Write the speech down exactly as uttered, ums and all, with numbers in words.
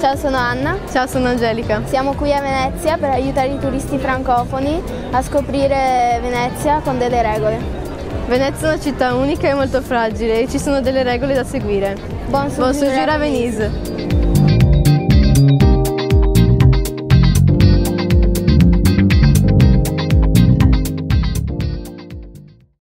Ciao, sono Anna. Ciao, sono Angelica. Siamo qui a Venezia per aiutare i turisti francofoni a scoprire Venezia con delle regole. Venezia è una città unica e molto fragile e ci sono delle regole da seguire. Buon Bonjour à Venise.